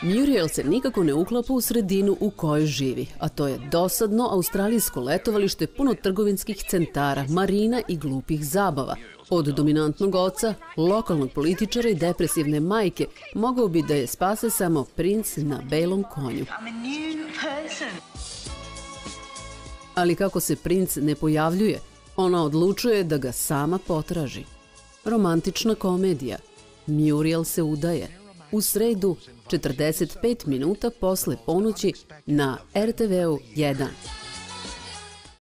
Muriel se nikako ne uklapa u sredinu u kojoj živi, a to je dosadno australijsko letovalište puno trgovinskih centara, marina i glupih zabava. Od dominantnog oca, lokalnog političara i depresivne majke mogao bi da je spase samo princ na belom konju. Ali kako se princ ne pojavljuje, ona odlučuje da ga sama potraži. Romantična komedija. Muriel se udaje. U sredu, 45 minuta posle ponoći na RTV-u 1.